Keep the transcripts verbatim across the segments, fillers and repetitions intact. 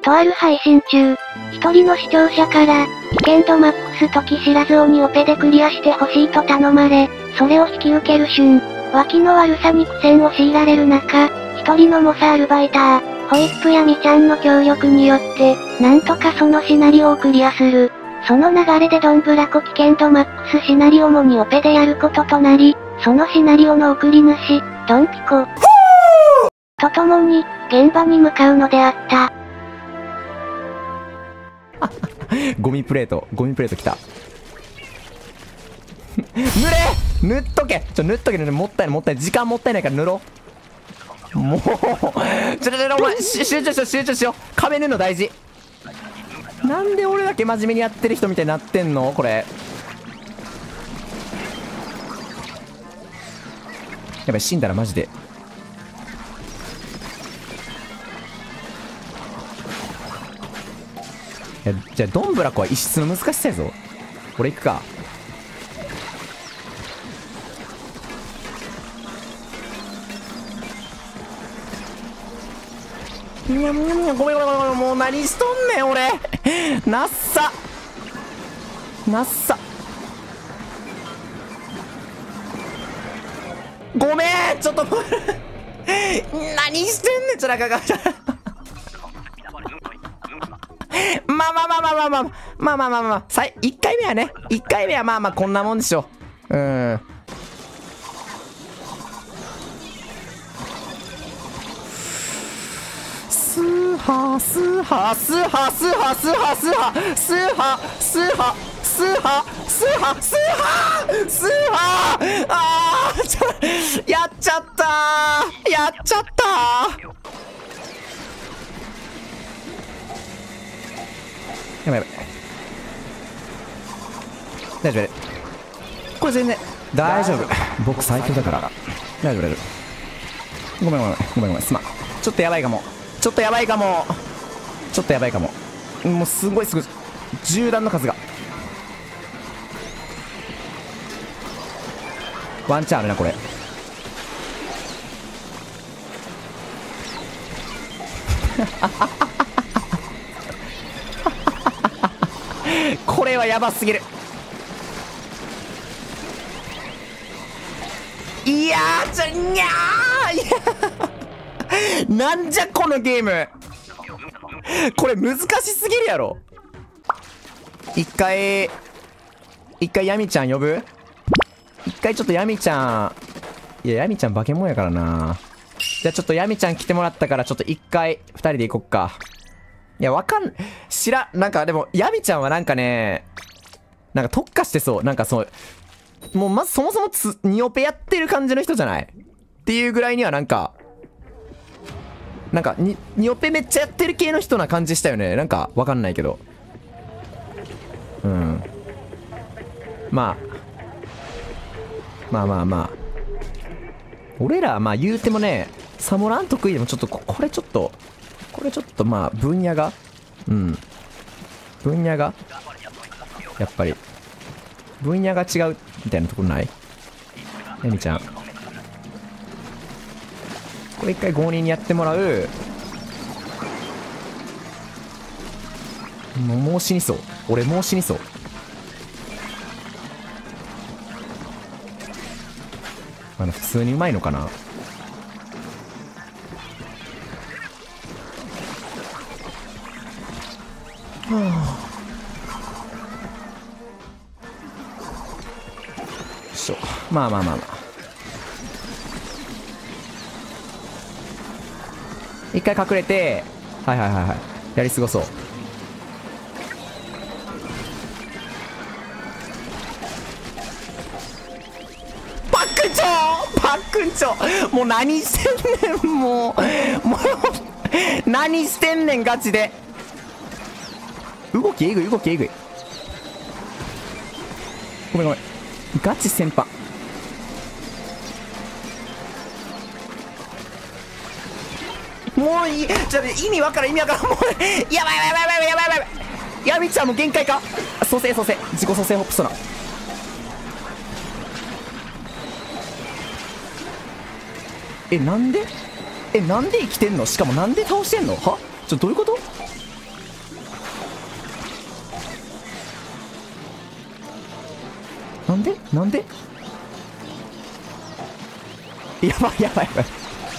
とある配信中、一人の視聴者から、危険度マックス時知らず鬼オペでクリアしてほしいと頼まれ、それを引き受ける瞬。脇の悪さに苦戦を強いられる中、一人の猛者アルバイター、ホイップやみちゃんの協力によって、なんとかそのシナリオをクリアする。その流れでドンブラコ危険度マックスシナリオも鬼オペでやることとなり、そのシナリオの送り主、ドンピコと共に、現場に向かうのであった。 ゴミプレート、ゴミプレート来た。塗れ塗っとけちょ、塗っとけ、もったいない、もったいない。時間もったいないから塗ろう。もう、ちょ、ちょ、ちょ、お前、集中しよう、集中しよう。壁塗るの大事。なんで俺だけ真面目にやってる人みたいになってんのこれ。やばい、死んだらマジで。いや、じゃあ、ドンブラコは異質の難しさやぞ。俺行くか。いや、ごめんごめんごめん、もう何しとんねん、俺。なっさ。なっさ。ごめんちょっと、何してんねん、ちょ、なんか、まあまあまあまあまあまあまあまあまあまあまあさいいっかいめはねいっかいめはまあまあこんなもんでしょう。うんスーハースーハースーハースーハースーハースーハースーハースーハースーハースーハースーハースーハーあーちょやっちゃったーやっちゃったーやばいやばい大丈夫これ全然大丈夫僕最強だから大丈夫大丈夫ごめんごめんごめんごめんごめんすまんちょっとやばいかもちょっとやばいかもちょっとやばいかももうすごいすごい銃弾の数がワンチャンあるなこれこれはやばすぎるいやーちょにゃーいやなんじゃこのゲームこれ難しすぎるやろ一回一回ヤミちゃん呼ぶ一回ちょっとヤミちゃんいやヤミちゃん化け物やからなじゃあちょっとヤミちゃん来てもらったからちょっと一回二人で行こっかいやわかん知らなんかでもヤミちゃんはなんかねなんか特化してそうなんかそうもうまずそもそもつニオペやってる感じの人じゃないっていうぐらいにはなんかなんかにニオペめっちゃやってる系の人な感じしたよねなんかわかんないけどうんまあまあまあまあ俺らまあ言うてもねサモラン得意でもちょっとここれちょっとこれちょっとまあ分野がうん分野がやっぱり分野が違うみたいなところないエミちゃんこれ一回ごにんにやってもらうもうもう死にそう俺もう死にそうあの普通にうまいのかなはあまあまあまあまあ一回隠れてはいはいはいはいやり過ごそうパックンチョパックンチョもう何してんねんもうもう何してんねんガチで動きえぐい動きえぐいごめんごめんガチ先輩もういいちょっと意味わからん意味わからんもうやばいやばいやばいやばいやばいやばいやばいヤミちゃんも限界か蘇生蘇生自己蘇生ホップソナえなんでえなんで生きてんのしかもなんで倒してんのはちょどういうことでなんでやばいやばいやばい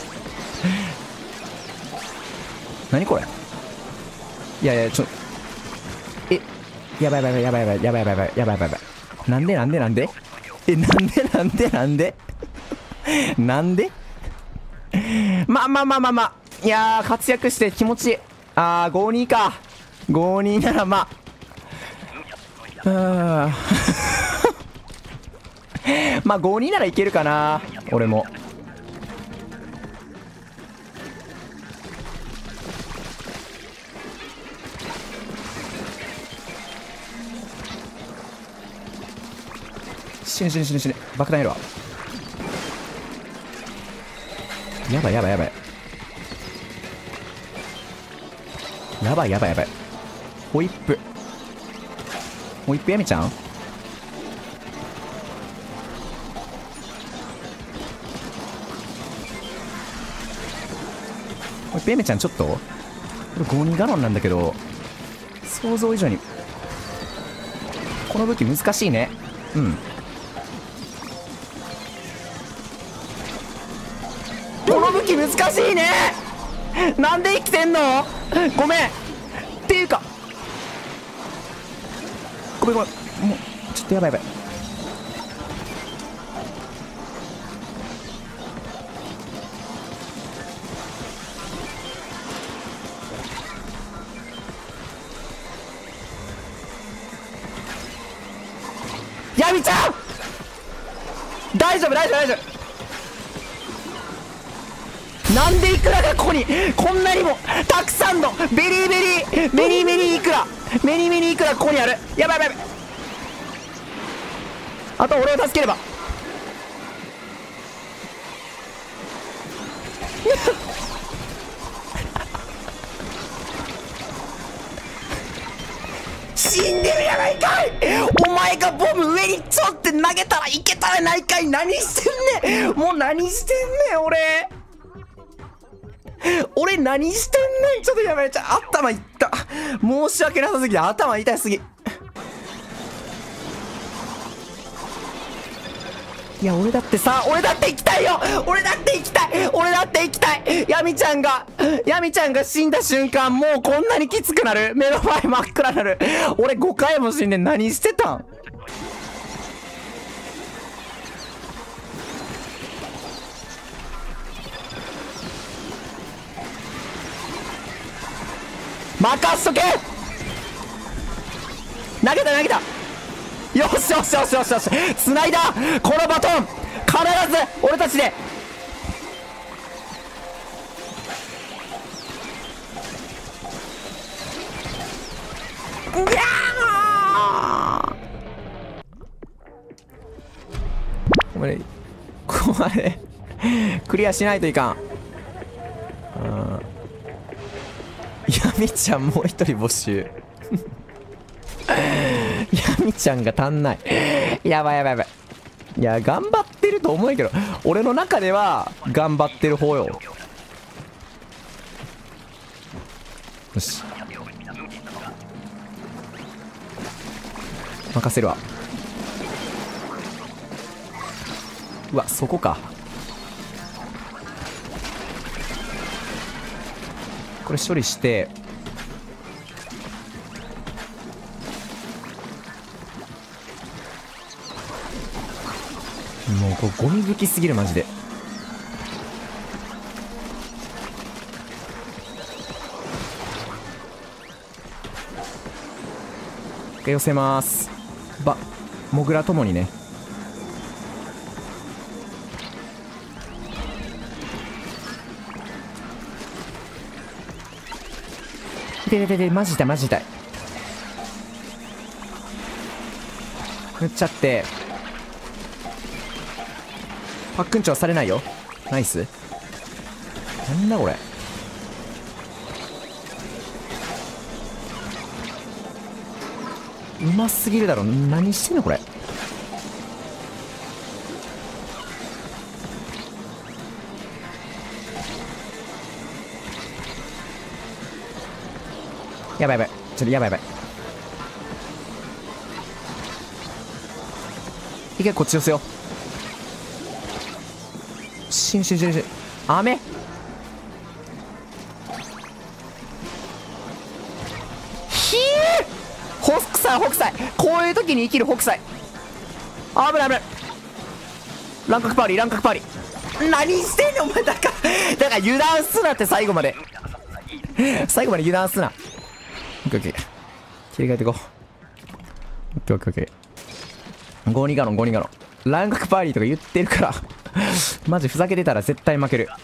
何これ。いやいやちょえやばいやばいやばいやばいやばいやばいやばいやばいやばいやばい。なんでなんでなんでえなんでなんでなんでなんでまあまあまあまあまあいやー活躍して気持ちいい。あーごにかごにならまああまあごにならいけるかな俺も。死ぬ死ぬ死ぬ死ぬ爆弾いるわ。やばいやばいやばいやばいやばいやばい。ホイップホイップやめちゃん。ホイップやめちゃんちょっとこれごにガロンなんだけど想像以上にこの武器難しいね。うんこの武器難しいね。なんで生きてんのごめんっていうかごめんごめんもうちょっとやばいやばい。ヤミちゃん大丈夫大丈夫大丈夫。なんでイクラがここにこんなにもたくさんのベリーベリーベリーベリーイクラメニメニイクラここにある。やばいやばいやばい。あと俺を助ければ死んでるやないかい。お前がボム上にちょって投げたらいけたやないかい。何してんねんもう何してんねん俺俺何してんねん。ちょっとやばいちゃ頭いった。申し訳なさすぎて頭痛いすぎ。いや俺だってさ俺だって行きたいよ俺だって行きたい俺だって行きたい。ヤミちゃんがヤミちゃんが死んだ瞬間もうこんなにきつくなる。目の前真っ暗になる。俺ごかいも死んで何してたん。任しとけ。投げた投げた。よしよしよしよしよし繋いだこのバトン必ず俺たちで。いやーこれここまでクリアしないといかん。ヤミちゃんもう一人募集ヤミちゃんが足んない。やばいやばいやばい。いや頑張ってると思うけど俺の中では頑張ってる方よ。よし任せるわ。うわそこか。これ処理してもうこれゴミ吹きすぎるマジで。寄せます。ばモグラともにね。ででででマジ痛いマジ痛い。塗っちゃってパックンチョはされないよ。ナイス。なんだこれ。うますぎるだろ。何してんのこれ。やばいやばいちょっとやばいやばい。 一回こっち寄せよう。しんしんしんしん。雨。ひえ北斎北斎、こういう時に生きる北斎。危ない危ない。乱獲パーリー乱獲パーリー。何してんねんお前。だからだから油断すなって。最後まで最後まで油断すな。オッケーオッケー、切り替えていこう。オッケーオッケーオッケー。ゴーニガロンゴーニガロン。乱獲パーリーとか言ってるからマジふざけてたら絶対負ける。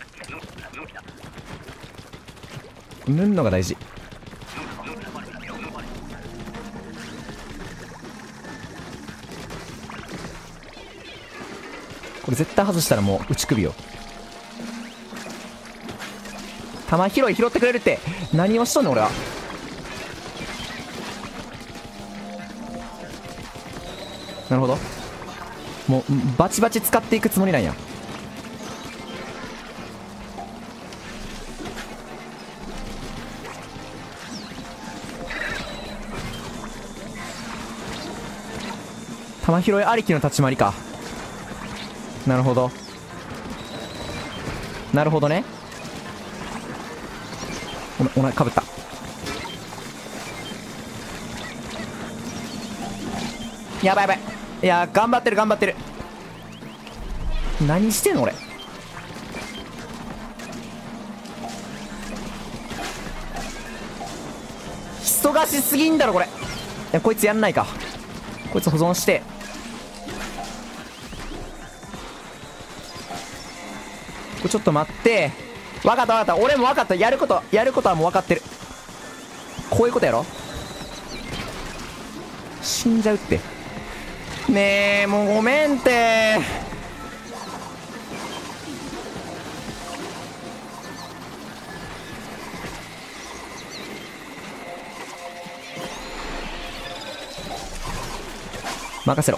塗んのが大事。これ絶対外したらもう打ち首よ。弾拾い拾ってくれるって。何をしとんねん俺は。なるほど、もうバチバチ使っていくつもりなんや。弾拾いありきの立ち回りか。なるほどなるほどね。お前お前かぶった。やばいやばい。いや頑張ってる頑張ってる。何してんの俺。忙しすぎんだろこれ。いやこいつやんないか。こいつ保存して。これちょっと待って。分かった分かった。俺も分かった。やることやることはもう分かってる。こういうことやろ。死んじゃうって。ねえもうごめんって。任せろ。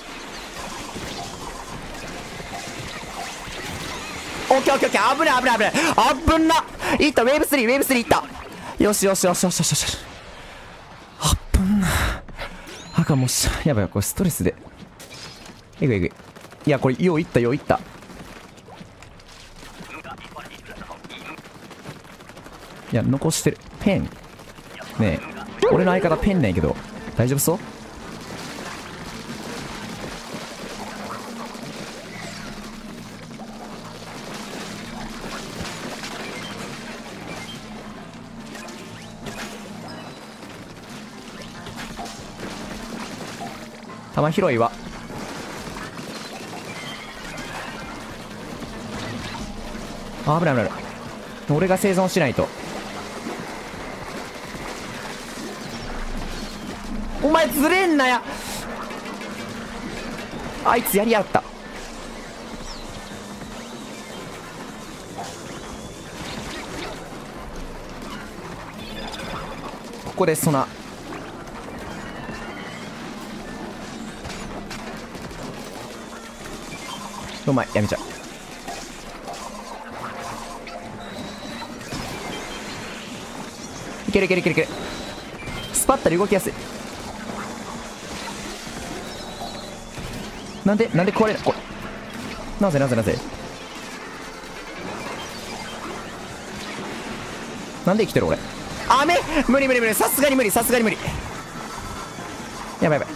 オッケーオッケーオッケー。危ない危ない危ない危んな。いったウェーブスリーウェーブスリーいった。よしよしよしよしよしよし。あぶんな。あかんもうしやばい。これストレスでえぐいえぐい。いやこれよういったよういった。いや残してるペンねえ。俺の相方ペンないけど大丈夫そう。弾拾いはあ危ない危ない。俺が生存しないと。お前ずれんなや。あいつやりやがった。ここでソナ。うまい。やめちゃう。いけるいけるいけるいける。スパッタリ動きやすい。なんでなんで壊れない。これなぜなぜなぜなんで生きてる俺。雨無理無理無理。さすがに無理さすがに無理。やばいやばい。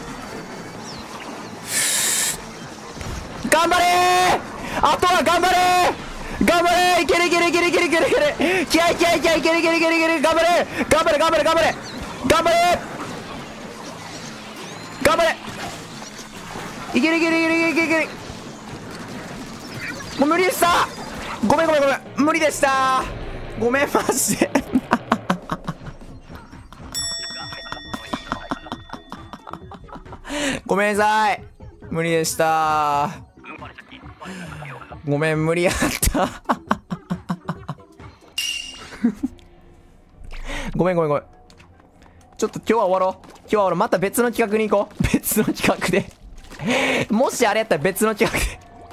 頑張れー。あとは頑張れー頑張れー。いけるいけるいけるいけるいけるいける。気合い気合い気合いいけるいけるいけるいける。頑張れ頑張れ頑張れ頑張れ頑張れ頑張れ。いけるいけるいけるいけるいけるいける。もう無理でした。ごめんごめんごめん無理でした。ごめんマジでごめんなさい無理でした。ごめん無理やったごめんごめんごめん。ちょっと今日は終わろう。今日は俺また別の企画に行こう。別の企画でもしあれやったら別の企画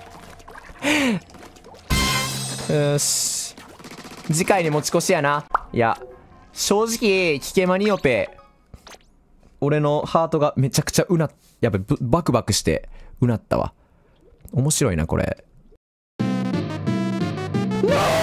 でよし次回に持ち越しやな。いや正直キケマニオペ俺のハートがめちゃくちゃうなやっぱバクバクしてうなったわ。面白いな、これ。ノー